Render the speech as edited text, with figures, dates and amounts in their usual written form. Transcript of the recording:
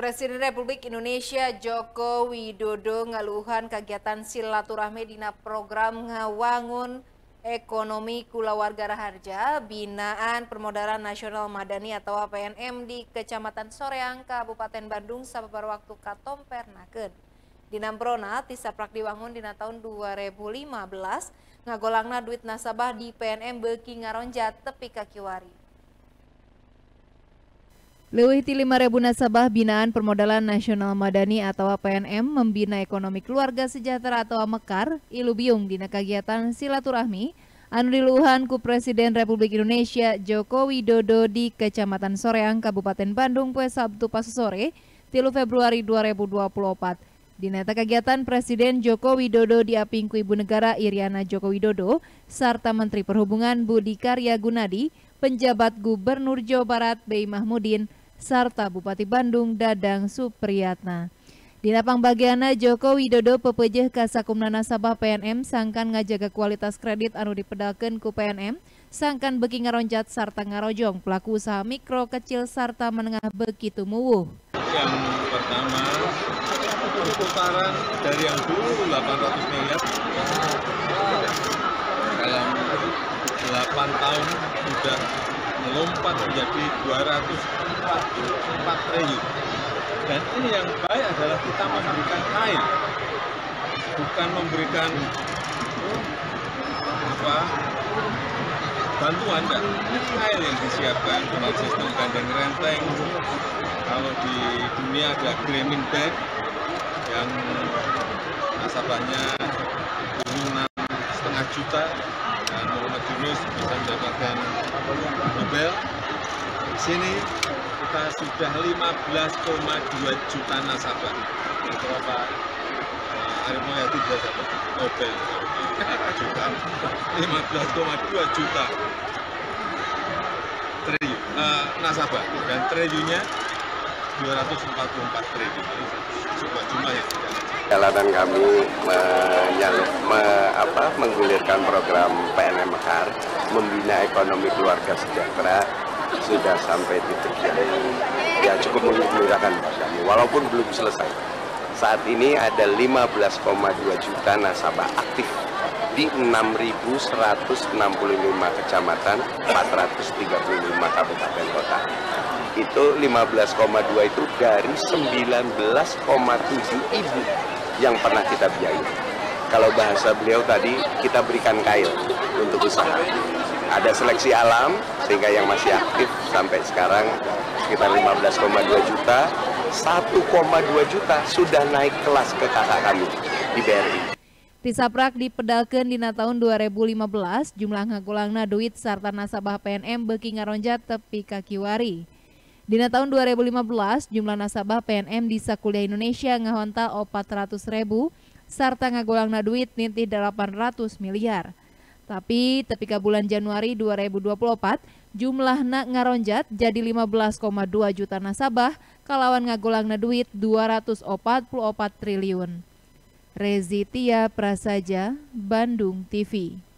Presiden Republik Indonesia Joko Widodo ngaluhan kegiatan silaturahmi dina program ngawangun ekonomi kulawarga raharja binaan permodalan nasional madani atau PNM di Kecamatan Soreang, Kabupaten Bandung sababaraha waktu katompernakeun. Dina prona tisaprak diwangun dina tahun 2015 ngagolangna duit nasabah di PNM beuki ngaronjat tepi ka kiwari. Leuwih ti 5.000 nasabah binaan permodalan nasional madani atau PNM membina ekonomi keluarga sejahtera atau Mekar ilubiung dina kegiatan silaturahmi anu diluhuhan ku Presiden Republik Indonesia Joko Widodo di Kecamatan Soreang, Kabupaten Bandung poe Sabtu pas sore 3 Februari 2024. Dina eta kegiatan Presiden Joko Widodo diaping ku Ibu Negara Iriana Joko Widodo sarta Menteri Perhubungan Budi Karya Gunadi, penjabat Gubernur Jawa Barat Bey Mahmudin sarta Bupati Bandung Dadang Supriyatna. Dina pangbagiana Joko Widodo pepeujeuh ka sakumna nasabah PNM sangkan ngajaga kualitas kredit anu dipedalkeun ku PNM, sangkan beuki ngaronjat sarta ngarojong pelaku usaha mikro, kecil sarta menengah beuki tumuwuh. Yang pertama, perputaran dari yang dulu 800 miliar dalam 8 tahun sudah melompat menjadi 244 triliun. Dan ini yang baik adalah kita memberikan kail, bukan memberikan bantuan, dan kail yang disiapkan dengan sistem gandeng renteng. Kalau di dunia ada Grameen Bank yang nasabahnya 6,5 juta dan Muhammad Yunus bisa mendapatkan Nobel. Di sini kita sudah 15,2 juta nasabah. Kalau Pak Arief Mohyadi bisa dapat Nobel juta, 15,2 juta triliun nasabah, dan triliunnya 244 triliun. Sebuah jumlah yang tidak ada. Jalanan kami menggulirkan program PNM Mekar, membina ekonomi keluarga sejahtera, sudah sampai titik yang cukup menggembirakan buat kami, walaupun belum selesai. Saat ini ada 15,2 juta nasabah aktif di 6.165 kecamatan, 435 kabupaten kota. Itu 15,2 itu dari 19,7 ibu yang pernah kita biayai. Kalau bahasa beliau tadi, kita berikan kail untuk usaha. Ada seleksi alam sehingga yang masih aktif sampai sekarang sekitar 15,2 juta, 1,2 juta sudah naik kelas ke kakak kami di BRI. Tisaprak dipedalkeun dina tahun 2015, jumlah ngagolangna duit sarta nasabah PNM beuki ngaronjat tepi ka kiwari. Dina tahun 2015, jumlah nasabah PNM di sakuliah Indonesia ngahontal 400.000 sarta ngagolangna duit nintih 800 miliar. Tapi tepi ka bulan Januari 2024, jumlahna ngaronjat jadi 15,2 juta nasabah kalawan ngagolangna duit 244 triliun. Rezi Tia Prasaja, Bandung TV.